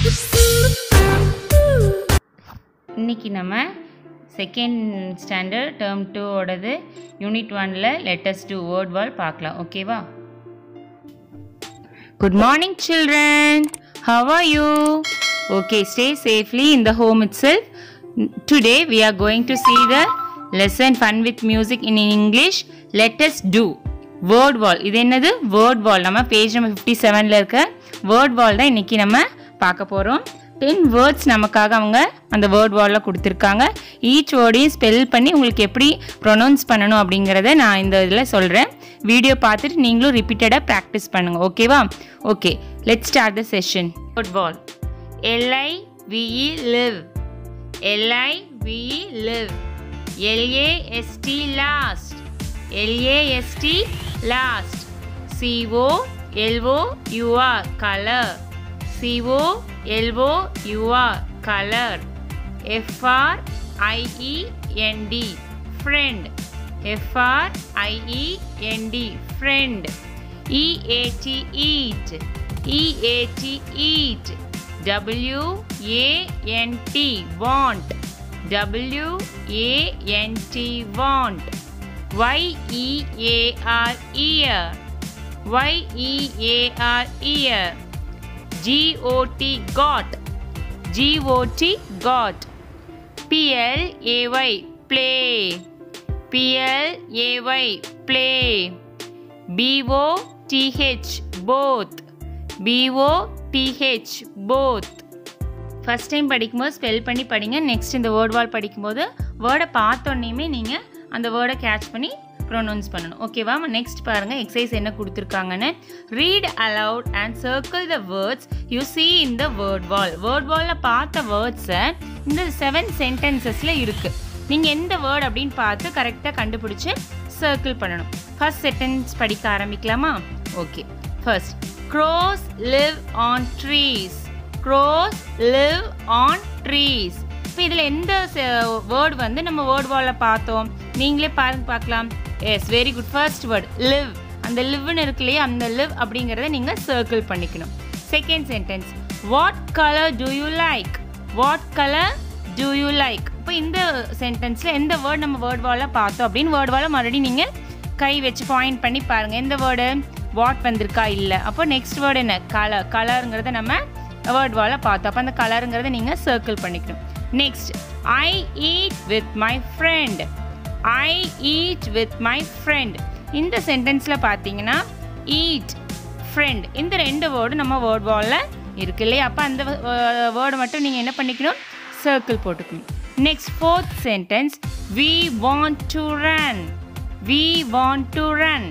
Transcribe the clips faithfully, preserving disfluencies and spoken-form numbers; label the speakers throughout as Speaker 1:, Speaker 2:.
Speaker 1: இன்னைக்கு நம்ம second standard term two ஓடது யூனிட் ஒன்ல லெட்டஸ் டூ வேர்ட் வால் பார்க்கலாம். ஓகேவா? Good morning children. How are you? Okay, stay safely in the home itself. Today we are going to see the lesson Fun with Music in English. Let us do word wall. இது என்னது? word wall. நம்ம page number fifty-seven ல இருக்க word wall தான் இன்னைக்கு நம்ம பார்க்க போறோம். ten words நமக்காக அவங்க அந்த word wall ல கொடுத்திருக்காங்க. each word-ஐயும் ஸ்பெல் பண்ணி உங்களுக்கு எப்படி ப்ரொனவுன்ஸ் பண்ணனும் அப்படிங்கறதை நான் இந்த இதுல சொல்றேன். வீடியோ பார்த்துட்டு நீங்களும் ரிப்பீட்டடா பிராக்டீஸ் பண்ணுங்க. ஓகேவா? Okay, let's start the session. word wall. L I V E live. L I V E live. L A S T last. L A S T last. C O L O U R color. C O L O U R color. F R I E N D friend. F R I E N D friend. E A T eat. E A T eat. W A N T want. W A N T want. Y E A R ear. Y E A R ear. G O T got. G O T got. P L A Y play. P L A Y play. B O T H both. B O T H both. First time படிக்கும்போது spell பண்ணி படிங்க. Next இந்த word வால் படிக்கும்போது வேர்டை பார்த்தோன்னே நீங்கள் அந்த வேர்டை கேட்ச் பண்ணி ப்ரொனவுன்ஸ் பண்ணணும். ஓகேவா? நெக்ஸ்ட் பாருங்கள் எக்ஸசைஸ் என்ன கொடுத்துருக்காங்கன்னு. Read aloud and circle the words you see in the word wall. வேர்ட் வாலில் பார்த்த வேர்ட்ஸை இந்த செவன் சென்டென்சஸில் இருக்குது. நீங்கள் எந்த வேர்ட் அப்படின்னு பார்த்து கரெக்டாக கண்டுபிடிச்சி சர்க்கிள் பண்ணணும். ஃபர்ஸ்ட் சென்டென்ஸ் படிக்க ஆரம்பிக்கலாமா? Okay. First, crows live on trees. crows live on trees. இப்போ இதில் எந்த வேர்ட் வந்து நம்ம வேர்ட் வாலில் பார்த்தோம்? நீங்களே பாருங்க பார்க்கலாம். Yes, very good. First word live. அந்த லிவ்னு இருக்கு இல்லையா, அந்த live அப்படிங்கிறத நீங்கள் சர்க்கிள் பண்ணிக்கணும். Second sentence, what colour do you like? What colour do you like? இப்போ இந்த சென்டென்ஸில் எந்த வேர்ட் நம்ம வேர்ட் வாலில் பார்த்தோம் அப்படின்னு வேர்ட் வாலில் மறுபடியும் நீங்கள் கை வச்சு பாயிண்ட் பண்ணி பாருங்கள். எந்த வேர்டு? வாட் வந்திருக்கா? இல்லை. அப்போ நெக்ஸ்ட் வேர்டு என்ன? கலர். கலருங்கிறத நம்ம வேர்ட் வாலில் பார்த்தோம். அப்போ அந்த கலருங்கிறத நீங்கள் சர்க்கிள் பண்ணிக்கணும். Next, I eat with my friend. I eat with my friend. இந்த சென்டென்ஸில் பார்த்தீங்கன்னா ஈட், ஃப்ரெண்ட், இந்த ரெண்டு வேர்டு நம்ம வேர்ட் வாலில் இருக்கு இல்லையா? அப்போ அந்த வேர்டு மட்டும் நீங்கள் என்ன பண்ணிக்கணும்? சர்க்கிள் போட்டுக்கணும். Next fourth sentence, we want to run. we want to run.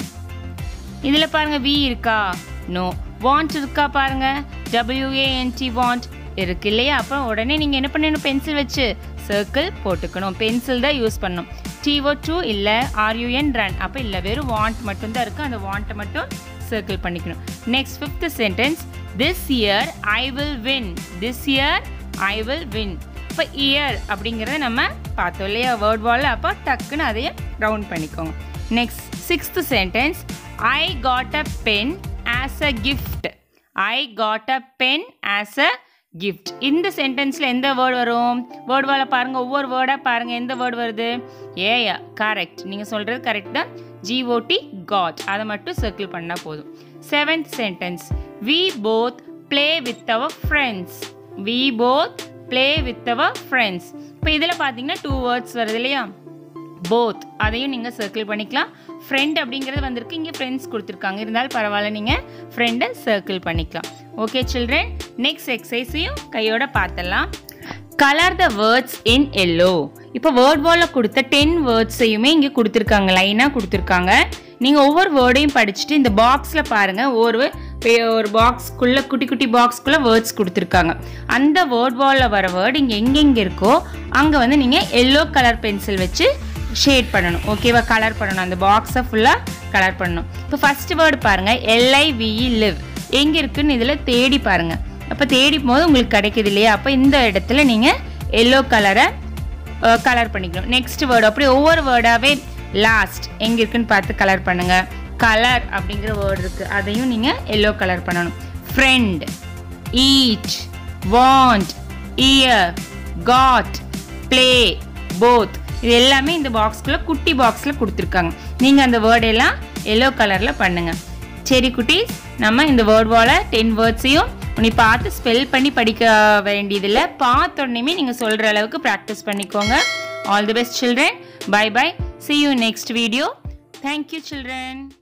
Speaker 1: இதில் பாருங்க we இருக்கா? நோ. want இருக்கா? பாருங்க W A N T want இருக்கு இல்லையா? அப்போ உடனே நீங்கள் என்ன பண்ணணும்? பென்சில் வச்சு சர்க்கிள் போட்டுக்கணும். பென்சில் தான் யூஸ் பண்ணணும். T O two இல்லை, R U N run. அப்போ இல்லை, வெறும் want மட்டும்தான் இருக்குது. அந்த வாண்ட்டை மட்டும் சர்க்கிள் பண்ணிக்கணும். Next fifth sentence, this year I will win. this year I will win. இப்போ இயர் அப்படிங்கிறத நம்ம பார்த்தோம் இல்லையா வேர்ட் வாலில்? அப்போ டக்குன்னு அதையே ரவுண்ட் பண்ணிக்கோங்க. Next sixth sentence, I got a pen as a gift. I got a pen as a gift. இந்த சென்டென்ஸில் எந்த வேர்டு வரும்? வேர்ட் வாலில் பாருங்கள், ஒவ்வொரு வேர்டாக பாருங்கள். எந்த வேர்டு வருது? ஏயா, கரெக்ட். நீங்கள் சொல்கிறது கரெக்ட் தான். G O T got. அதை மட்டும் சர்க்கிள் பண்ணால் போதும். Seventh sentence, we both play with our friends. we both play with our friends. இப்போ இதில் பார்த்தீங்கன்னா டூ வேர்ட்ஸ் வருது இல்லையா? போத், அதையும் நீங்கள் சர்க்கிள் பண்ணிக்கலாம். ஃப்ரெண்ட் அப்படிங்கிறது வந்திருக்கு, இங்கே ஃப்ரெண்ட்ஸ் கொடுத்துருக்காங்க, இருந்தாலும் பரவாயில்ல, நீங்கள் ஃப்ரெண்டை சர்க்கிள் பண்ணிக்கலாம். ஓகே சில்ட்ரன், நெக்ஸ்ட் எக்ஸசைஸையும் கையோட பார்த்தலாம். Colour the words in yellow. இப்போ வேர்ட் வாலில் கொடுத்த டென் வேர்ட்ஸையுமே இங்கே கொடுத்துருக்காங்க, லைனாக கொடுத்துருக்காங்க. நீங்கள் ஒவ்வொரு வேர்டையும் படிச்சுட்டு இந்த பாக்ஸில் பாருங்கள், ஒரு ஒரு பாக்ஸ்க்குள்ளே குட்டி குட்டி பாக்ஸ்க்குள்ளே வேர்ட்ஸ் கொடுத்துருக்காங்க. அந்த வேர்ட் வாலில் வர வேர்டு இங்கே எங்கெங்கே இருக்கோ அங்கே வந்து நீங்கள் எல்லோ கலர் பென்சில் வச்சு ஷேட் பண்ணணும். ஓகேவா? கலர் பண்ணணும். அந்த பாக்ஸை ஃபுல்லாக கலர் பண்ணணும். இப்போ ஃபர்ஸ்ட் வேர்டு பாருங்கள், L I V E live. எங்கே இருக்குன்னு இதில் தேடி பாருங்கள். அப்போ தேடி போது உங்களுக்கு கிடைக்குது இல்லையா? அப்போ இந்த இடத்துல நீங்கள் எல்லோ கலரை கலர் பண்ணிக்கணும். நெக்ஸ்ட் வேர்டு அப்படி ஒவ்வொரு வேர்டாகவே லாஸ்ட் எங்கே இருக்குன்னு பார்த்து கலர் பண்ணுங்கள். கலர் அப்படிங்கிற வேர்டு இருக்குது, அதையும் நீங்கள் எல்லோ கலர் பண்ணணும். Friend, eat, want, ear, got, play, both. இது எல்லாமே இந்த பாக்ஸ்க்குள்ள குட்டி பாக்ஸ்ல கொடுத்துருக்காங்க. நீங்க அந்த வேர்ட் எல்லாம் எல்லோ கலர்ல பண்ணுங்க. சரி குட்டீஸ், நம்ம இந்த வேர்ட் வால டென் வேர்ட்ஸையும் நீ பார்த்து ஸ்பெல் பண்ணி படிக்க வேண்டியதில்லை. பார்த்த உடனே நீங்க சொல்ற அளவுக்கு ப்ராக்டிஸ் பண்ணிக்கோங்க. All the best children. Bye bye. See you next video. Thank you children.